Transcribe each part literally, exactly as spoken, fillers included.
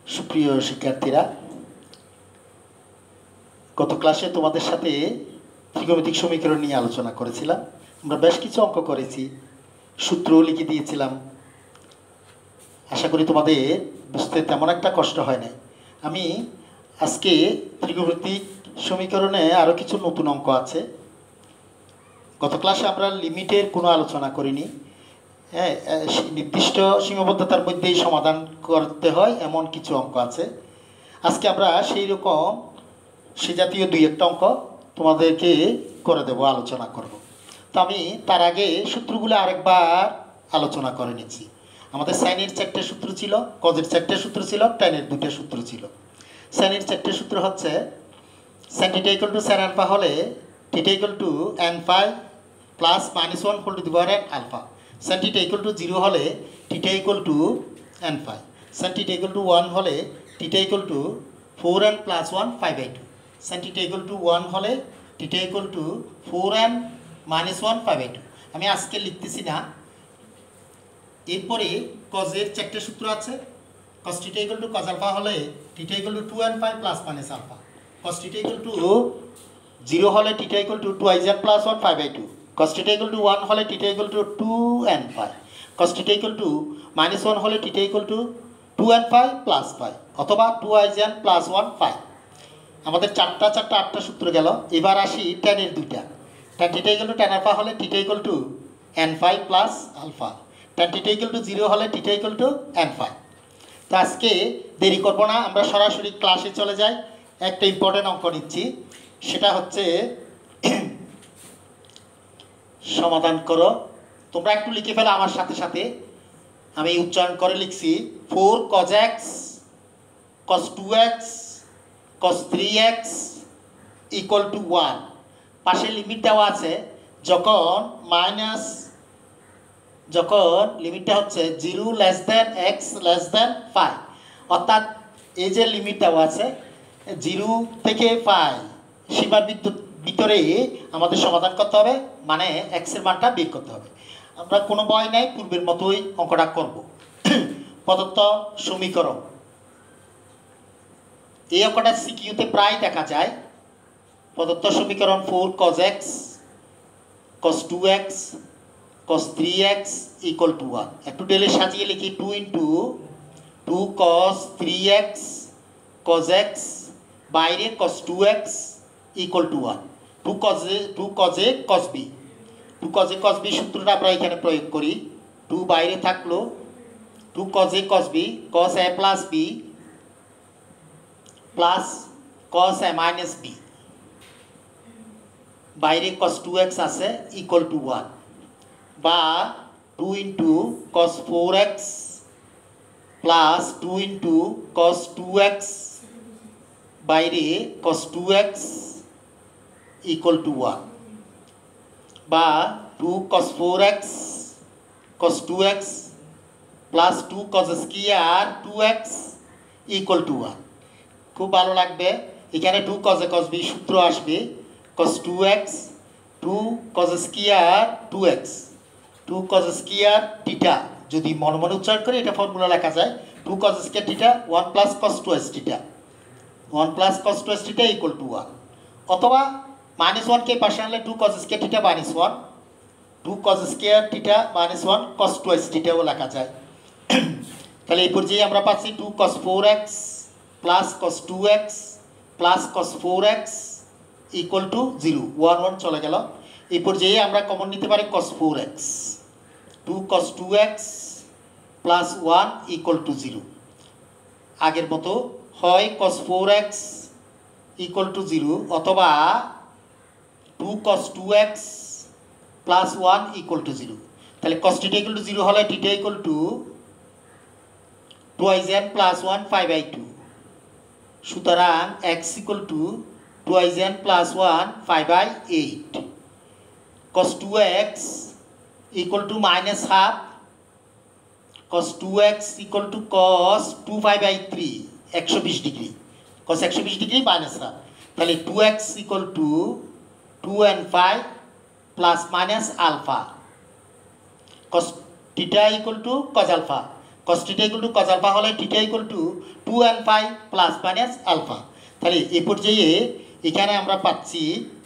সুপ্রিয় শিক্ষার্থীরা, গত ক্লাসে তোমাদের সাথে ত্রিকোণমিতিক সমীকরণ নিয়ে আলোচনা করেছিলাম। আমরা বেশ কিছু অঙ্ক করেছি, সূত্রও লিখে দিয়েছিলাম। আশা করি তোমাদের বুঝতে তেমন একটা কষ্ট হয় না। আমি আজকে ত্রিকোণমিতিক সমীকরণে আরও কিছু নতুন অঙ্ক আছে। গত ক্লাসে আমরা লিমিটের কোনো আলোচনা করিনি। হ্যাঁ, নির্দিষ্ট সীমাবদ্ধতার মধ্যেই সমাধান করতে হয় এমন কিছু অঙ্ক আছে। আজকে আমরা সেই রকম সে জাতীয় দুই একটা অঙ্ক তোমাদেরকে করে দেব, আলোচনা করব। তো আমি তার আগে সূত্রগুলো আরেকবার আলোচনা করে নিচ্ছি। আমাদের সাইনের চারটে সূত্র ছিল, কজের চারটে সূত্র ছিল, টেনের দুটো সূত্র ছিল। সাইনের চারটে সূত্র হচ্ছে sine theta equal to sine alpha হলে theta equal to n pi plus minus one whole to the power n alpha. Sine theta equal to zero হলে theta equal to n pi. Sine theta equal to one হলে theta equal to four n plus one five by two. Sine theta equal to one হলে theta equal to four n minus one five by two. আমি আজকে লিখতেছি না। এরপরে কজের চারটে সূত্র আছে। Cos theta equal to cos alpha হলে theta equal to two n five plus minus alpha. Cos theta equal to zero হলে theta equal to two I Z plus one five by two. cos theta equal to one হলে theta equal to two and five. cos theta equal to minus one হলে theta equal to two and five plus five অথবা two i jan plus one five. আমাদের চারটা চারটা আটটা সূত্র গেল। এবার আসি tan এর দুইটা। tan theta equal to tan alpha হলে theta equal to n five plus alpha. tan theta equal to zero হলে theta equal to n five. তো আজকে দেরি করব না, আমরা সরাসরি ক্লাসে চলে যাই। একটা ইম্পর্টেন্ট অঙ্ক নিচ্ছি, সেটা হচ্ছে সমাধান করো। তোমরা একটু লিখে ফেলো আমার সাথে সাথে, আমি উচ্চারণ করে লিখছি। Four cos x cos two x cos three x equal to one. পাশে লিমিট দেওয়া আছে, যখন মাইনাস যখন লিমিটটা হচ্ছে zero less than x less than five, অর্থাৎ এই যে লিমিট দেওয়া আছে জিরো থেকে ফাইভ সীমার বিদ্যুৎ ভিতরে আমাদের সমাধান করতে হবে, মানে এক্সের মানটা বের করতে হবে। আমরা কোনো ভয় নাই, পূর্বের মতোই অঙ্কটা করব। প্রদত্ত সমীকরণ, এই অঙ্কটা সিকিউতে প্রায় দেখা যায়। প্রদত্ত সমীকরণ four cos x cos two x cos three x equal to one. একটু ডেলে সাজিয়ে লিখি। Two into two cos three x cos x বাইরে cos two x equal to one. Two cos A two cos A cos B two cos A cos B সূত্রটা আমরা এখানে প্রয়োগ করি। টু বাইরে থাকলো, two cos A cos B cos A plus B plus cos A minus B, বাইরে cos two x আছে equal to one. বা two into cos four x plus two into cos two x বাইরে cos two x equal to one. বা two cos four x cos two x plus two cos square two x equal to one. খুব ভালো লাগবে। এখানে two cos cos b সূত্র আসবে। cos two x two cos square two x two cos square theta, যদি মনে মনে উচ্চারণ করে এটা ফর্মুলা লেখা যায়। Two cos square theta one plus cos two s theta one plus cos two s theta equal to one. অথবা minus ওয়ানকে পাশে আনলে two cos square theta minus one two cos square theta minus one cos two x থিটাও লেখা যায়। তাহলে এই পর্যায়ে আমরা পাচ্ছি two cos four x plus cos two x plus cos four x equal to zero. One one চলে গেল। এই পর্যায়ে আমরা কমন নিতে পারি cos four x. Two cos two x plus one equal to zero. আগের মতো হয় cos four x equal to zero অথবা two cos two x plus one equal to zero. তাহলে cos theta equal to zero হলে theta equal to two i jan plus one five by two. সুতরাং x equal to two i jan plus one five by eight. cos two x equal to minus half cos two x equal to cos two five by three, একশো বিশ degree. cos একশো বিশ degree minus half. তাহলে two x equal to two and five plus minus alpha. cos theta equal to cos alpha cos theta equal to cos alpha হলে theta equal to two n pi plus minus alpha. তাহলে এই পর্যায়ে এখানে আমরা পাচ্ছি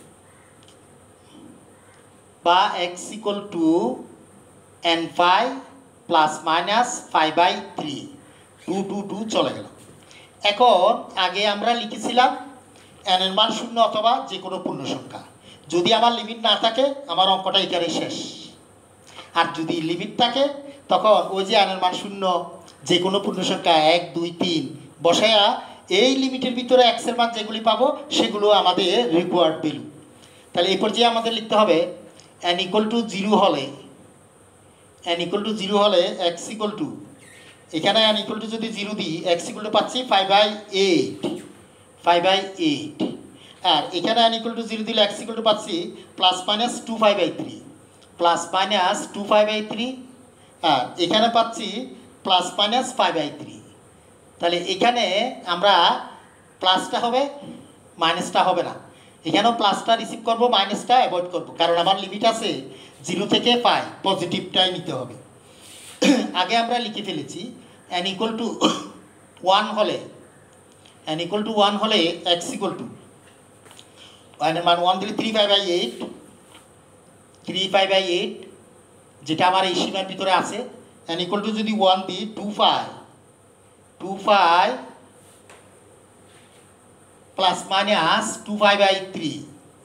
বা x equal to n pi plus minus five by three, two two two চলে গেল। এখন আগে আমরা লিখেছিলাম এন এর মান শূন্য অথবা যে কোনো পূর্ণ সংখ্যা। যদি আমার লিমিট না থাকে আমার অঙ্কটা এখানে শেষ। আর যদি লিমিট থাকে তখন ওই যে এন এর মান শূন্য যে কোনো পূর্ণ সংখ্যা এক দুই তিন বসায়া এই লিমিটের ভিতরে এক্স এর মান যেগুলি পাবো সেগুলো আমাদের রিকোয়ার্ড ভ্যালু। তাহলে এই পর্যায়ে আমাদের লিখতে হবে এন ইকুয়াল টু জিরো হলে এন ইকুয়াল টু জিরো হলে এক্স ইকুয়াল টু, এখানে এন ইকুয়াল টু যদি জিরো দিই এক্স ইকুয়াল টু পাচ্ছি five by eight five by eight আর এখানে এন ইকুয়াল টু জিরো দিলে এক্স ইকুয়াল টু পাচ্ছি plus minus two five by three plus minus two five by three আর এখানে পাচ্ছি plus minus five by three. তাহলে এখানে আমরা প্লাসটা হবে মাইনাসটা হবে না, এখানেও প্লাসটা রিসিভ করবো মাইনাসটা অ্যাভয়েড করবো, কারণ আমার লিমিট আছে জিরো থেকে পাই, পজিটিভটাই নিতে হবে। আগে আমরা লিখে ফেলেছি এন ইকুয়াল টু ওয়ান হলে এন ইকুয়াল টু ওয়ান হলে এক্স ইকুয়াল টু ওয়ানের মান ওয়ান দিলে three five by eight three five by eight যেটা আমার এই সীমার ভিতরে আছে। এন ইকুয়াল টু যদি ওয়ান দিই two five two five plus minus two five by three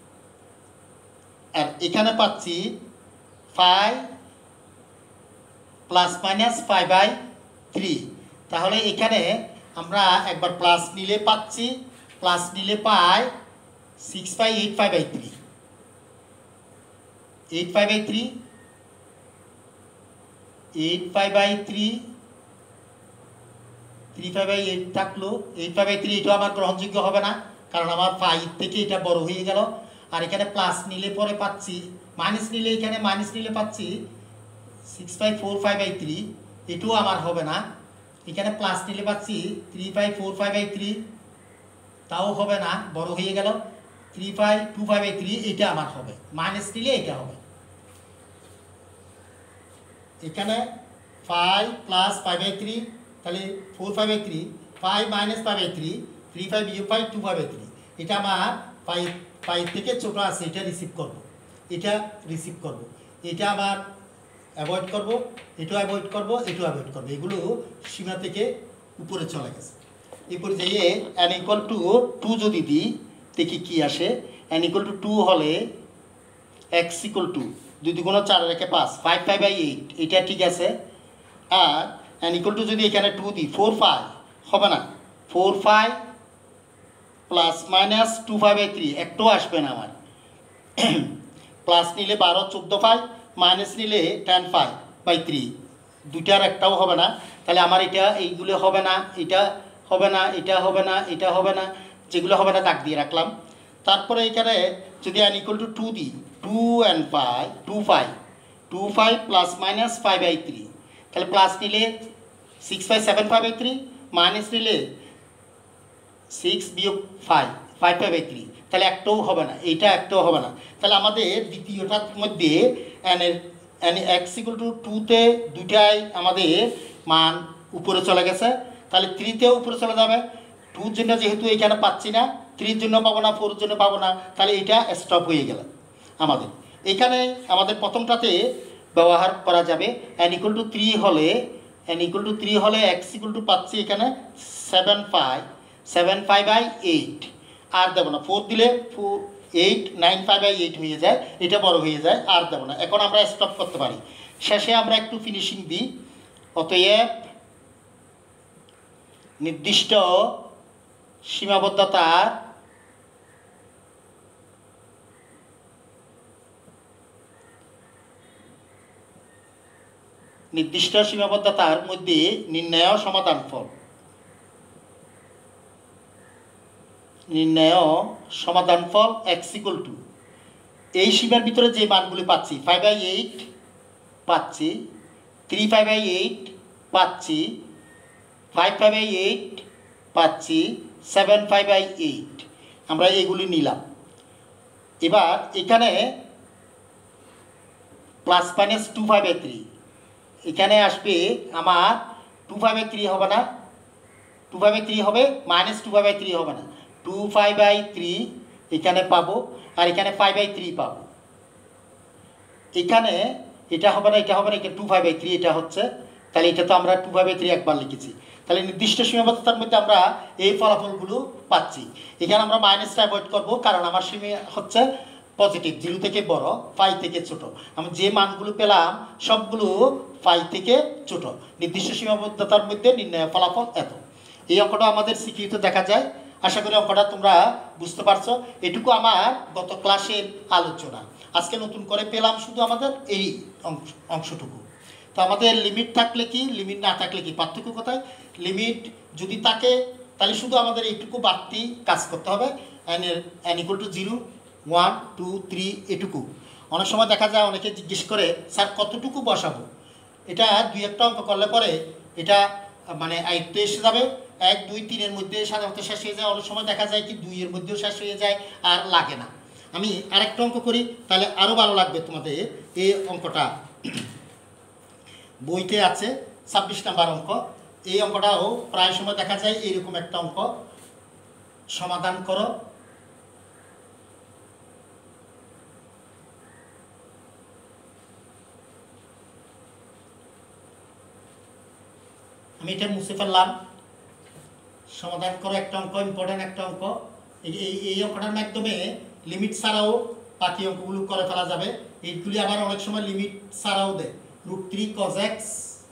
আর এখানে পাচ্ছি five plus minus five by three. তাহলে এখানে আমরা একবার প্লাস নিলে পাচ্ছি, প্লাস নিলে পাই six by eight five by three eight five by three eight five by three three five by eight থাকলো এইট ফাইভ বাই থ্রি, এটাও আমার গ্রহণযোগ্য হবে না কারণ আমার ফাইভ থেকে এটা বড় হয়ে গেল। আর এখানে প্লাস নিলে পরে পাচ্ছি, মাইনাস নিলে এখানে মাইনাস নিলে পাচ্ছি six by four five by three, এটাও আমার হবে না। এখানে প্লাস নিলে পাচ্ছি three five four five by three, তাও হবে না, বড় হয়ে গেল। Three five two five by three, এটা আমার হবে, মাইনাস নিলে এটা হবে। এখানে five plus five by three, তাহলে four five by three, five minus five by three, three five you five two five by three, এটা আমার ফাইভ ফাইভ থেকে ছোটো আছে, এটা রিসিভ করব, এটা রিসিভ করব, এটা আবার অ্যাভয়েড করব, এটাও অ্যাভয়েড করব, এটাও অ্যাভয়েড করবো, এগুলো সীমা থেকে উপরে চলে গেছে। এই পর্যায়ে এন ইকুয়াল টু টু যদি দিই দেখি কী আসে। এন ইকুয়াল টু টু হলে এক্স ইকুয়াল টু দুই দুগুণ চার রেখে পাঁচ ফাইভ ফাইভ বাই এইট, এটা ঠিক আছে। আর এন ইকুয়াল টু যদি এখানে টু দিই ফোর ফাইভ হবে না, four five plus minus two five by three, একটাও আসবে না আমার। প্লাস নিলে বারো চোদ্দো ফাইভ, মাইনাস নিলে টেন ফাইভ বাই থ্রি, দুইটার একটাও হবে না। তাহলে আমার এটা এইগুলো হবে না, এটা হবে না, এটা হবে না, এটা হবে না, যেগুলো হবে না দাগ দিয়ে রাখলাম। তারপরে এখানে যদি এন ইকুয়াল টু টু দিই two and five two five two five plus minus five by three, তাহলে প্লাস নিলে six five seven five by three, minus নিলে সিক্স বিয়োগ five five five by three, তাহলে একটাও হবে না, এইটা একটাও হবে না। তাহলে আমাদের দ্বিতীয়টার মধ্যে এনের এন এক্স ইকুয়াল টু টুতে দুইটাই আমাদের মান উপরে চলে গেছে, তাহলে থ্রিতেও উপরে চলে যাবে। টুর জন্য যেহেতু এইখানে পাচ্ছি না, থ্রির জন্য পাবো না, ফোরের জন্য পাবো না, তাহলে এইটা স্টপ হয়ে গেল আমাদের। এখানে আমাদের প্রথমটাতে ব্যবহার করা যাবে এন ইকুয়াল টু থ্রি হলে এন ইকুয়াল টু থ্রি হলে এক্স ইকুয়াল টু পাচ্ছি এখানে seven five seven five by eight, আর দেবো না, ফোর দিলে four eight nine five by eight হয়ে যায়, এটা বড় হয়ে যায়, আর দেবো না। এখন আমরা স্টপ করতে পারি, শেষে আমরা একটু ফিনিশিং দিই। অতএব নির্দিষ্ট সীমাবদ্ধতার নির্দিষ্ট সীমাবদ্ধতার মধ্যে নির্ণয় সমাধান ফল নির্ণয় সমাধান ফল এক্স ইকুয়াল টু এই সীমার ভিতরে যে মানগুলি পাচ্ছি ফাইভ বাই এইট পাচ্ছি, থ্রি ফাইভ বাই এইট পাচ্ছি, ফাইভ ফাইভ বাই এইট পাচ্ছি, সেভেন ফাইভ বাই এইট, আমরা এগুলি নিলাম। এবার এখানে plus minus two five by three, এখানে আসবে আমার টু ফাইভ বাই থ্রি হবে না, টু ফাইভ বাই থ্রি হবে, minus two five by three হবে না, টু ফাইভ বাই থ্রি এখানে পাবো, আর এখানে ফাইভ বাই থ্রি পাবো। এখানে এটা হবে না, এটা হবে না, এটা টু ফাইভ বাই থ্রি এটা হচ্ছে, তাহলে এটা তো আমরা টু ফাইভ বাই থ্রি একবার লিখেছি। তাহলে নির্দিষ্ট সীমাবদ্ধতার মধ্যে আমরা এই ফলাফলগুলো পাচ্ছি। এখানে আমরা মাইনাসটা অ্যাভয়েড করবো, কারণ আমার সীমা হচ্ছে পজিটিভ, জিরো থেকে বড়, ফাইভ থেকে ছোট। আমি যে মানগুলো পেলাম সবগুলো ফাইভ থেকে ছোট। নির্দিষ্ট সীমাবদ্ধতার মধ্যে নির্ণয় ফলাফল এত। এই অঙ্কটা আমাদের সিকিউতে দেখা যায়। আশা করি অঙ্কটা তোমরা বুঝতে পারছো। এটুকু আমার গত ক্লাসের আলোচনা। আজকে নতুন করে পেলাম শুধু আমাদের এই অংশ অংশটুকু। তো আমাদের লিমিট থাকলে কি, লিমিট না থাকলে কি, পার্থক্য কোথায়? লিমিট যদি থাকে তাহলে শুধু আমাদের এইটুকু বাড়তি কাজ করতে হবে, n n equal to zero, one, two, three, এটুকু। অনেক সময় দেখা যায় অনেকে জিজ্ঞেস করে স্যার কতটুকু বসাবো। এটা দুই একটা অঙ্ক করলে পরে এটা মানে আয়ত্ত এসে যাবে। এক, দুই, তিনের মধ্যে সাধারণত শেষ হয়ে যায়। অনেক সময় দেখা যায় কি দুইয়ের মধ্যেও শেষ হয়ে যায়, আর লাগে না। আমি আরেকটা অঙ্ক করি, তাহলে আরও ভালো লাগবে তোমাদের। এই অঙ্কটা বইতে আছে, ছাব্বিশ নাম্বার অঙ্ক। এই অঙ্কটাও প্রায় সময় দেখা যায় এইরকম একটা অঙ্ক। সমাধান করো। আমি এটা মুছে ফেললাম। সমাধান করো একটা অঙ্ক, ইম্পর্টেন্ট একটা অঙ্ক। এই এই অঙ্কটার মাধ্যমে লিমিট ছাড়াও বাকি অঙ্কগুলো করে ফেলা যাবে। এইগুলি আবার অনেক সময় লিমিট ছাড়াও দেয়। Root three cos x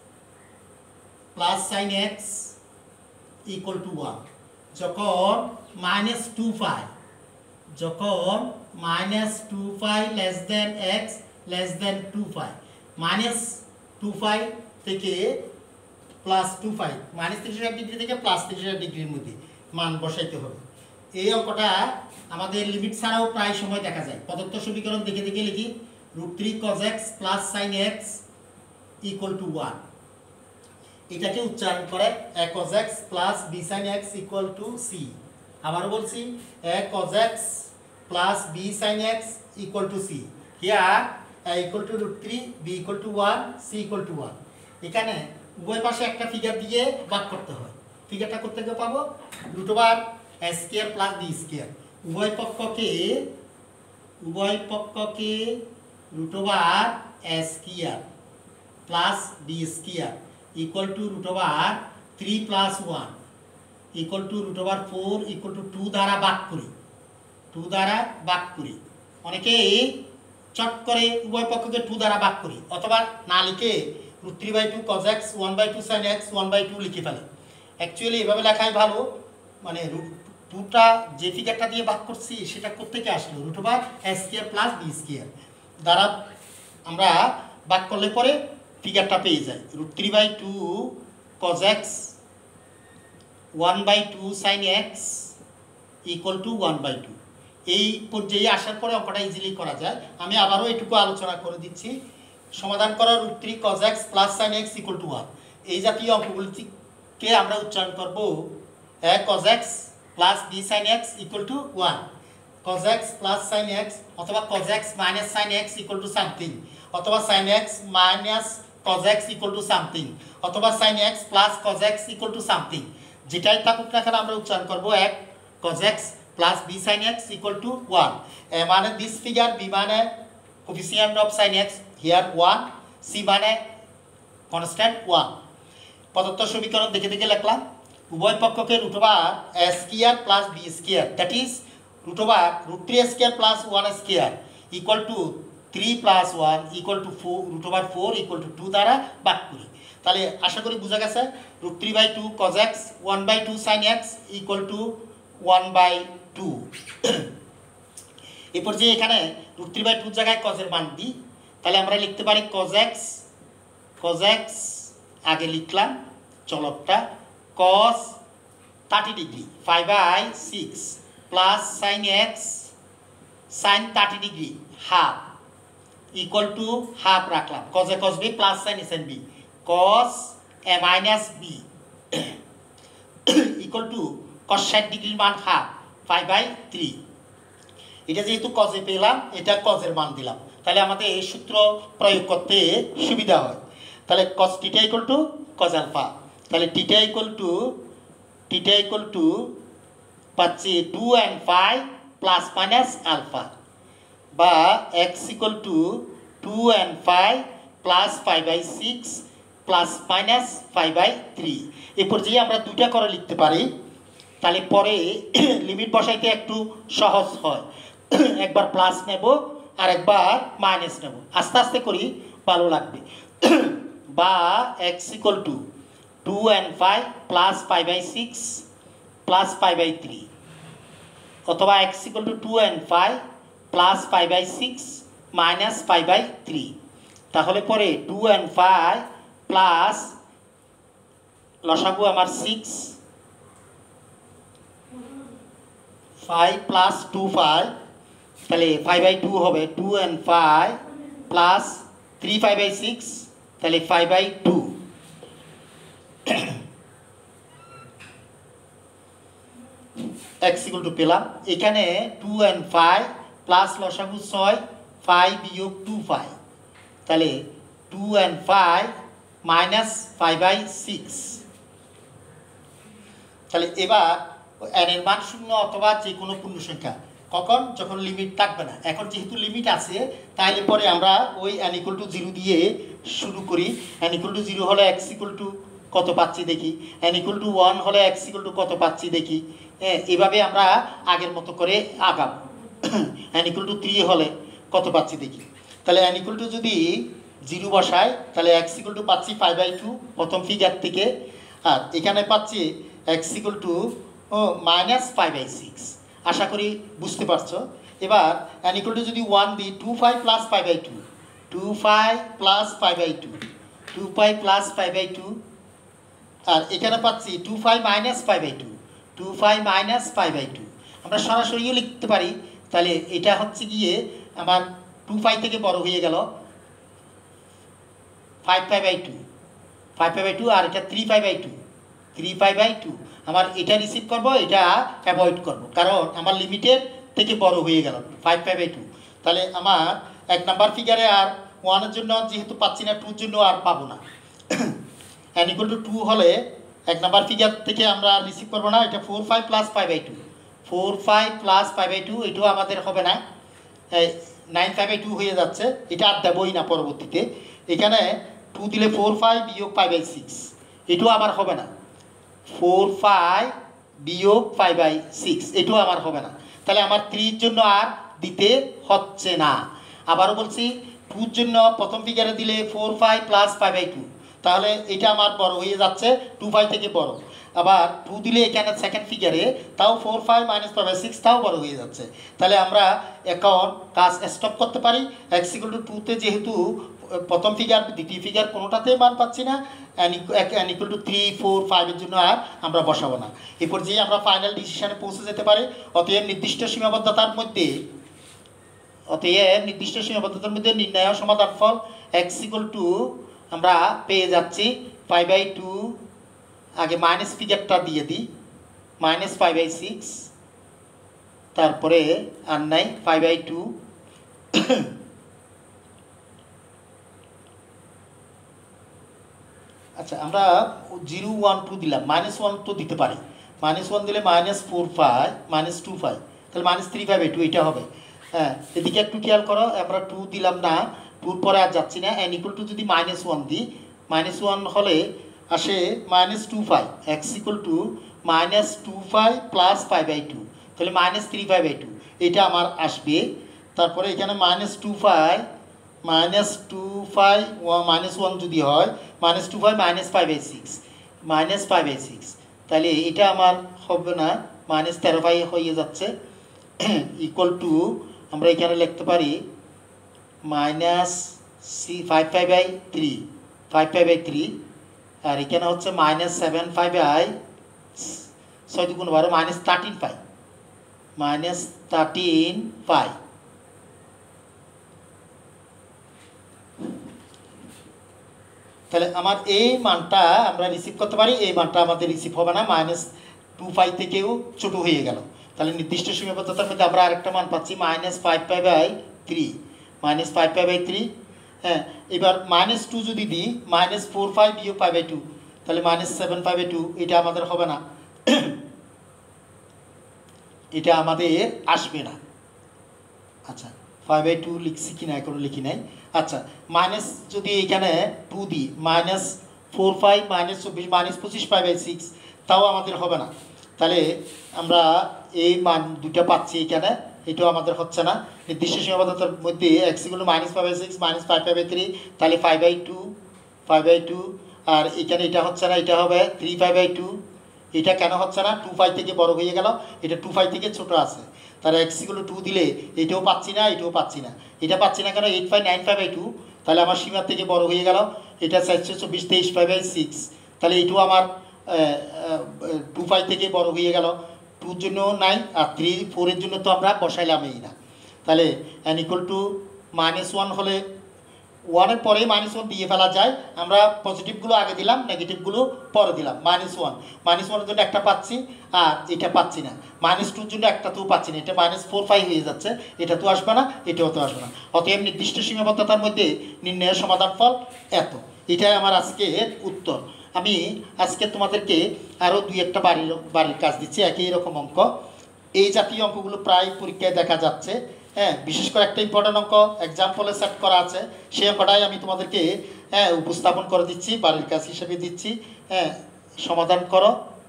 plus sine x equal to one. যখন মাইনাস টু ফাইভ, যখন minus two five less than x less than two five, minus two five থেকে প্লাস টু ফাইভ, মাইনাস তিরিশ degree থেকে plus তিরিশ ডিগ্রির মধ্যে মান বসাইতে হবে। এই অঙ্কটা আমাদের লিমিট ছাড়াও প্রায় সময় দেখা যায়। প্রদত্ত সমীকরণ দেখে দেখে লিখি, root three cos x plus sine x equal to one. এটাকে উচ্চারণ করে a cos x plus b sine x equal to c. আবারও বলছি, a cos x plus b sine x equal to c. Here a equal to root three, b equal to one, c equal to one. এখানে উভয় পাশে একটা figure দিয়ে ভাগ করতে হয়। ফিগারটা করতে গিয়ে পাবো root over a square plus b square. উভয় পক্ষকে উভয় পক্ষকে root over a square plus b square equal to root over three plus one equal to root over four equal to two দ্বারা ভাগ করি, টু দ্বারা ভাগ করি। অনেকেই চট করে উভয় পক্ষকে টু দ্বারা ভাগ করি, অথবা না লিখে root three by two cos x, one by two sine x, one by two লিখে ফেলে। অ্যাকচুয়ালি এভাবে লেখাই ভালো। মানে রুট টুটা যে ফিগারটা দিয়ে ভাগ করছি সেটা কোত্থেকে আসলো? Root over a square plus b square দ্বারা আমরা ভাগ করলে পরে ফিগারটা পেয়ে যাই। Root three by two cos x, one by two sine x equal to one by two. এই পর্যায়ে আসার পরে অঙ্কটা ইজিলি করা যায়। আমি আবারও এটুকু আলোচনা করে দিচ্ছি। সমাধান করা root three cos x plus sine x equal to one. এই জাতীয় অঙ্কগুলিকে আমরা উচ্চারণ করব a cos x plus b sine x equal to one, cos x plus sine x, অথবা cos x minus sine x equal to something, অথবা sine x minus cos x equal to something, অথবা sine x plus cos x equal to something. যেটাই থাকুক না কেন আমরা উচ্চারণ করবো এক cause x plus b sine x equal to one. A মানে দিস ফিগার, বি মানে coefficient of sine x, here one, c মানে কনস্ট্যান্ট ওয়ান। প্রদত্ত সমীকরণ দেখে দেখে লিখলাম। উভয় পক্ষকে root over a square plus b square, that is root over root three square plus one square equal to three plus one equal to four, root over four equal to two দ্বারা ভাগ করি। তাহলে আশা করি বোঝা গেছে। Root three by two cos x, one by two sine x equal to one by two. এরপর যে এখানে রুট থ্রি বাই টুর জায়গায় কজের মান দিই, তাহলে আমরা লিখতে পারি কজ এক্স, কজ এক্স আগে লিখলাম চলকটা, cos thirty degree five by six plus sine x sine thirty degree half equal to half রাখলাম, cos a cos b plus sine s n b, cos A minus b equal to cos ষাট ডিগ্রির মান half five by three. এটা যেহেতু কজে পেলাম, এটা কজের মান দিলাম, তাহলে আমাদের এই সূত্র প্রয়োগ করতে সুবিধা হয়। তাহলে cos theta equal to cos alpha তাহলে theta equal to theta equal to পাচ্ছি two and five plus minus alpha, বা x equal to two and five plus five by six plus minus five by three. এই পর্যায়ে আমরা দুইটা করে লিখতে পারি, তাহলে পরে লিমিট বসাইতে একটু সহজ হয়। একবার প্লাস নেব আর একবার মাইনাস নেব, আস্তে আস্তে করি, ভালো লাগবে। বা x equal to two and five plus five by six plus five by three, অথবা x equal to two and five plus five by six minus five by three. তাহলে পরে টু অ্যান্ড ফাইভ প্লাস লসাগু আমার six, five plus two five, তাহলে five by two হবে, two and five plus three five by six, তাহলে five by two. X equal to পেলাম, এখানে two and five plus লসাগু ছয়, ফাইভ বিয়োগ টু ফাইভ, তাহলে two and five minus five by six. তাহলে এবার এন এর মান শূন্য অথবা যে কোনো পূর্ণ সংখ্যা, কখন? যখন লিমিট থাকবে না। এখন যেহেতু লিমিট আছে, তাহলে পরে আমরা ওই এন ইকুয়াল টু জিরো দিয়ে শুরু করি। এন ইকুয়াল টু জিরো হলে এক্স ইকুয়াল টু কত পাচ্ছি দেখি, এন ইকুয়াল টু ওয়ান হলে এক্স ইকুয়াল টু কত পাচ্ছি দেখি। হ্যাঁ, এভাবে আমরা আগের মতো করে আগাম। এন ইকুয়াল টু থ্রি হলে কত পাচ্ছি দেখি, তাহলে এন ইকুয়াল টু যদি জিরো বসাই, তাহলে এক্স ইকুয়াল টু পাচ্ছি ফাইভ বাই টু প্রথম ফিগার থেকে, আর এখানে পাচ্ছি এক্স ইকুয়াল টু ও মাইনাস ফাইভ বাই সিক্স। আশা করি বুঝতে পারছো। এবার এন ইকুয়াল টু যদি ওয়ান দিই, two five plus five by two, two five plus five by two, two five plus five by two, আর এখানে পাচ্ছি two five minus five by two, two five minus five by two. আমরা সরাসরিও লিখতে পারি, তাহলে এটা হচ্ছে গিয়ে আমার টু ফাইভ থেকে বড় হয়ে গেল five five by two, five five by two, আর এটা three five by two, three five by two. আমার এটা রিসিভ করবো, এটা অ্যাভয়েড করবো, কারণ আমার লিমিটের থেকে বড় হয়ে গেল ফাইভ ফাইভ বাই টু। তাহলে আমার এক নাম্বার ফিগারে আর ওয়ানের জন্য যেহেতু পাচ্ছি না, টুর জন্য আর পাবো না। এন ইকুয়াল টু টু হলে এক নাম্বার ফিগার থেকে আমরা রিসিভ করবো না, এটা four five plus five by two, four five plus five by two, এটাও আমাদের হবে না, নাইন ফাইভ বাই টু হয়ে যাচ্ছে, এটা আর দেবই না পরবর্তীতে। এখানে টু দিলে ফোর ফাইভ বিয়োগ ফাইভ বাই সিক্স, এটাও আমার হবে না, ফোর ফাইভ বিয়োগ ফাইভ বাই সিক্স, এটাও আমার হবে না। তাহলে আমার থ্রির জন্য আর দিতে হচ্ছে না। আবারও বলছি, টুর জন্য প্রথম ফিগারে দিলে four five plus five by two, তাহলে এটা আমার বড় হয়ে যাচ্ছে, টু ফাইভ থেকে বড়। আবার টু দিলে এখানে সেকেন্ড ফিগারে তাও four five minus five by six, তাও বড় হয়ে যাচ্ছে। তাহলে আমরা এখন কাজ স্টপ করতে পারি। এক্স ইকুয়াল টু টুতে যেহেতু প্রথম ফিগার দ্বিতীয় ফিগার কোনোটাতে মান পাচ্ছি না, n equal to three four ফাইভের জন্য আর আমরা বসাবো না। এই পর্যায়ে আমরা ফাইনাল ডিসিশনে পৌঁছে যেতে পারি। অতএব নির্দিষ্ট সীমাবদ্ধতার মধ্যে অতএব নির্দিষ্ট সীমাবদ্ধতার মধ্যে নির্ণয় সমাধান ফল এক্স ইকুয়াল টু আমরা পেয়ে যাচ্ছি ফাইভ বাই টু, আগে মাইনাস ফিগারটা দিয়ে দিই, মাইনাস ফাইভ বাই সিক্স, তারপরে আর নাই ফাইভ বাই টু, আচ্ছা আমরা জিরো ওয়ান টু দিলাম, মাইনাস ওয়ান তো দিতে পারি, মাইনাস ওয়ান দিলে minus four five minus two five, তাহলে minus three five by two এটা হবে। হ্যাঁ, এদিকে একটু খেয়াল করো, আমরা টু দিলাম না, টুর পরে আর যাচ্ছি না। এন ইকুয়াল টু যদি মাইনাস ওয়ান দিই, মাইনাস ওয়ান হলে আসে minus two five, x equal to minus two five plus five by two, তাহলে minus three five by two এটা আমার আসবে। তারপরে এখানে minus two five minus two five minus one যদি হয়, minus two five minus five by six, minus five by six, তাহলে এটা আমার হবে না, মাইনাস তেরো ফাইভ হয়ে যাচ্ছে। ইকুয়াল টু আমরা এখানে লিখতে পারি minus c five five by three, five five by three, আর এখানে হচ্ছে মাইনাস সেভেন ফাইভ বাই ছয় দুগুণ বারো, minus thirteen five, minus thirteen five. তাহলে আমার এই মানটা আমরা রিসিভ করতে পারি, এই মানটা আমাদের রিসিভ হবে না, মাইনাস টু ফাইভ থেকেও ছোটো হয়ে গেল। তাহলে নির্দিষ্ট সীমাবদ্ধতার মধ্যে আমরা আরেকটা মান পাচ্ছি minus five five by three, minus five five by three. হ্যাঁ, এবার মাইনাস টু যদি দিই, মাইনাস ফোর ফাইভ বিয়োগ ফাইভ বাই টু, তাহলে minus seven five by two এটা আমাদের হবে না, এটা আমাদের আসবে না। আচ্ছা ফাইভ বাই টু লিখছি কি না এখনো লিখি নাই। আচ্ছা মাইনাস যদি এখানে টু দিই, মাইনাস ফোর ফাইভ মাইনাস চব্বিশ মাইনাস পঁচিশ ফাইভ বাই সিক্স, তাও আমাদের হবে না। তাহলে আমরা এই মান দুটা পাচ্ছি এখানে, এটাও আমাদের হচ্ছে না। নির্দিষ্ট সীমাবদ্ধতার মধ্যে এক্সগুলো minus five by six minus five five by three, তাহলে five by two five by two, আর এখানে এটা হচ্ছে না, এটা হবে থ্রি ফাইভ বাই টু। এটা কেন হচ্ছে না? টু ফাইভ থেকে বড় হয়ে গেল, এটা টু ফাইভ থেকে ছোটো আছে, তাহলে এক্সগুলো টু দিলে এটাও পাচ্ছি না, এটাও পাচ্ছি না। এটা পাচ্ছি না কেন? Eight five nine five by two, তাহলে আমার সীমার থেকে বড় হয়ে গেল, এটা চারশো চব্বিশ তেইশ ফাইভ বাই সিক্স, তাহলে এইটাও আমার টু ফাইভ থেকে বড় হয়ে গেল, টুর জন্য নাই, আর থ্রি ফোরের জন্য তো আমরা বসাইলামই না। তাহলে n equal to minus one হলে ওয়ানের পরেই মাইনাস ওয়ান দিয়ে ফেলা যায়। আমরা পজিটিভগুলো আগে দিলাম, নেগেটিভগুলো পরে দিলাম। মাইনাস ওয়ান মাইনাস ওয়ানের জন্য একটা পাচ্ছি, আর এটা পাচ্ছি না। মাইনাস টুর জন্য একটা তো পাচ্ছি না, এটা মাইনাস ফোর ফাইভ হয়ে যাচ্ছে, এটা তো আসবে না, এটাও তো আসবে না। অতএব নির্দিষ্ট সীমাবদ্ধতার মধ্যে নির্ণয়ের সমাধান ফল এত। এটাই আমার আজকের উত্তর। আমি আজকে তোমাদেরকে আরও দুই একটা বাড়ির বাড়ির কাজ দিচ্ছি, একই রকম অঙ্ক। এই জাতীয় অঙ্কগুলো প্রায় পরীক্ষায় দেখা যাচ্ছে। হ্যাঁ, বিশেষ করে একটা ইম্পর্টেন্ট অঙ্ক এক্সাম্পলে সেট করা আছে, সেই অঙ্কটাই আমি তোমাদেরকে হ্যাঁ উপস্থাপন করে দিচ্ছি, বাড়ির কাজ হিসেবে দিচ্ছি। হ্যাঁ, সমাধান করো।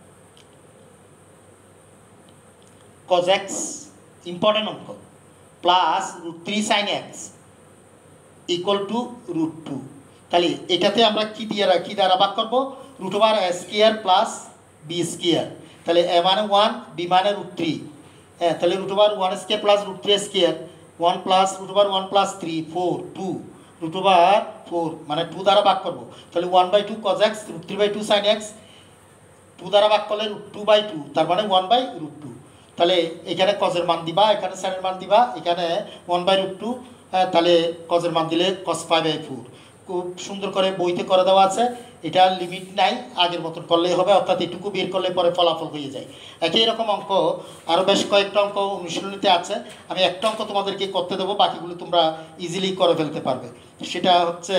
cos x ইম্পর্টেন্ট অঙ্ক plus root three sine x equal to root two. তাহলে এটাতে আমরা কি দিয়ে কি দ্বারা ভাগ করবো? Root over a square plus b square. তাহলে এ মানে ওয়ান, বি মানে রুট থ্রি। হ্যাঁ, তাহলে root over one square plus root three square, one plus root over one plus three four, two root over four মানে two দ্বারা ভাগ করবো। তাহলে one by two cos x, root three by two sine x, two দ্বারা ভাগ করলে root two by two, তার মানে ওয়ান বাই রুট টু। তাহলে এখানে কজের মান দিবা, এখানে সাইনের মান দিবা, এখানে ওয়ান বাই রুট টু, তাহলে কজের মান দিলে কস ফাইভ বাই ফোর। খুব সুন্দর করে বইতে করে দেওয়া আছে, এটা লিমিট নাই, আগের মতন করলেই হবে, অর্থাৎ এটুকু বের করলে পরে ফলাফল হয়ে যায়। একই রকম অঙ্ক আরও বেশ কয়েকটা অঙ্ক অনুশীলনীতে আছে, আমি একটা অঙ্ক তোমাদেরকে করতে দেবো, বাকিগুলো তোমরা ইজিলি করে ফেলতে পারবে। সেটা হচ্ছে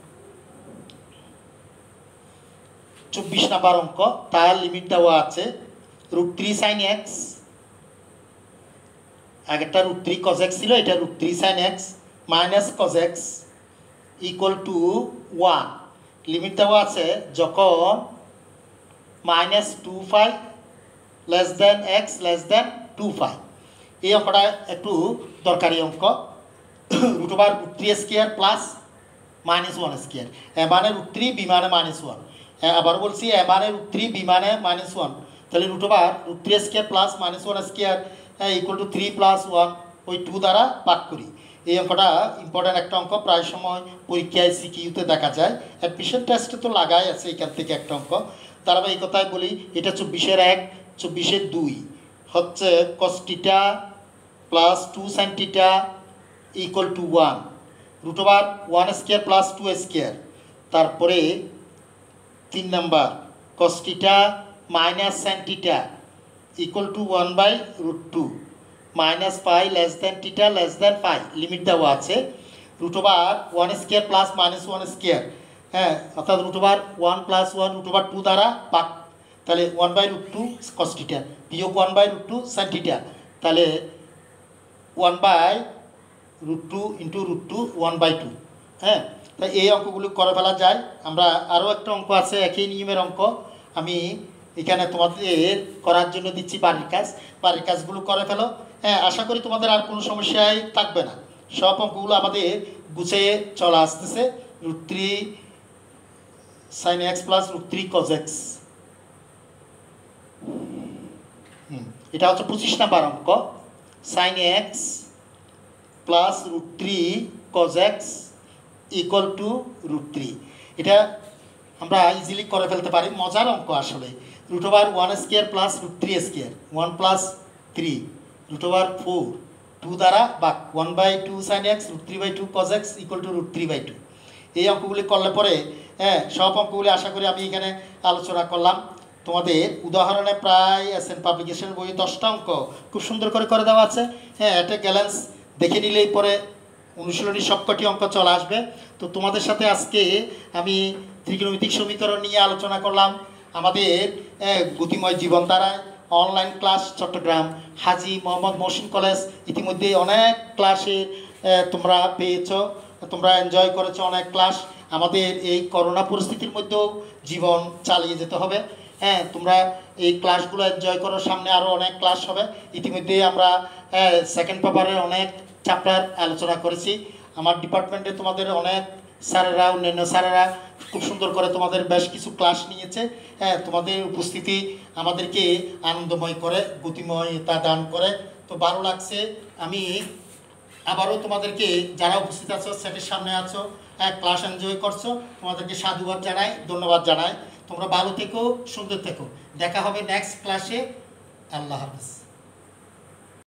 চব্বিশ নাম্বার অঙ্ক, তার লিমিট দেওয়া আছে রুট থ্রি সাইন এক্স, আগেরটা রুট থ্রি কজ এক্স ছিল, এটা root three sine x minus cos x equal to one. Limit দেওয়া আছে যখন minus two five less than x less than two five. এই অঙ্কটা একটু দরকারি অঙ্ক। Root over root three square plus minus one square, a মানে root three, b মানে মাইনাস ওয়ান। আবার বলছি এ মানে রুট থ্রি, বি মানে মাইনাস ওয়ান। তাহলে root over root three square plus minus one square equal to three plus one, ওই two দ্বারা ভাগ করি। এই অঙ্কটা ইম্পর্টেন্ট একটা অঙ্ক, প্রায় সময় পরীক্ষায় সিকিউতে দেখা যায়, অ্যাডমিশন টেস্টে তো লাগাই আছে এখান থেকে একটা অঙ্ক। ধারাবাহিকতায় বলি, এটা চব্বিশের এক, চব্বিশের দুই হচ্ছে cos theta plus two sine theta equal to one, root over one square plus two square. তারপরে তিন number cos theta minus sine theta equal to one by root two, minus five less than theta less than five. Limit দেওয়া আছে root over one square plus minus one square, হ্যাঁ, অর্থাৎ root over one plus one root over two দ্বারা ভাগ, তাহলে one by root two cos টিটা বিয়োগ one by root two sine theta, তাহলে one by root two into root two one by two. হ্যাঁ, তাই এই অঙ্কগুলো করে ফেলা যায়। আমরা আরও একটা অঙ্ক আছে একই নিয়মের অঙ্ক, আমি এখানে তোমাদের করার জন্য দিচ্ছি বাড়ির কাজ, বাড়ির কাজগুলো করে ফেলো। হ্যাঁ, আশা করি তোমাদের আর কোনো সমস্যাই থাকবে না, সব অঙ্কগুলো আমাদের গুছিয়ে চলে আসতেছে। Root three sine x plus root three cos x, হুম এটা হচ্ছে পঁচিশ নাম্বার অঙ্ক, sine x plus root three cos x equal to root three. এটা আমরা ইজিলি করে ফেলতে পারি, মজার অঙ্ক আসলে। Root over one square plus root three square, one plus three root over four, two দ্বারা বা one by two sine x root three by two cos x equal to root three by two. এই অঙ্কগুলি করলে পরে হ্যাঁ সব অঙ্কগুলি আশা করি আমি এখানে আলোচনা করলাম। তোমাদের উদাহরণে প্রায় এস এন পাবলিকেশন বই দশটা অঙ্ক খুব সুন্দর করে করে দেওয়া আছে। হ্যাঁ, একটা গ্যালেন্স দেখে নিলেই পরে অনুশীলনী সবকটি অঙ্ক চলে আসবে। তো তোমাদের সাথে আজকে আমি ত্রিকোণমিতিক সমীকরণ নিয়ে আলোচনা করলাম আমাদের গতিময় জীবনধারায় online class Chittagong Haji Mohammad Mohsin college ইতিমধ্যে অনেক ক্লাসে তোমরা পেয়েছ, তোমরা এনজয় করেছো অনেক ক্লাস। আমাদের এই করোনা পরিস্থিতির মধ্যেও জীবন চালিয়ে যেতে হবে। হ্যাঁ, তোমরা এই ক্লাসগুলো এনজয় করো, সামনে আরও অনেক ক্লাস হবে। ইতিমধ্যে আমরা সেকেন্ড পেপারে অনেক চ্যাপ্টার আলোচনা করেছি। আমার ডিপার্টমেন্টে তোমাদের অনেক স্যারেরা অন্যান্য স্যারেরা খুব সুন্দর করে তোমাদের বেশ কিছু ক্লাস নিয়েছে। হ্যাঁ, তোমাদের উপস্থিতি আমাদেরকে আনন্দময় করে, গতিময়তা দান করে। তো ভালো লাগছে। আমি আবারও তোমাদেরকে যারা উপস্থিত আছো, সেটের সামনে আছো, হ্যাঁ ক্লাস এনজয় করছো, তোমাদেরকে সাধুবাদ জানাই, ধন্যবাদ জানাই। তোমরা ভালো থেকো, সুন্দর থেকো। দেখা হবে নেক্সট ক্লাসে। আল্লাহ হাফেজ।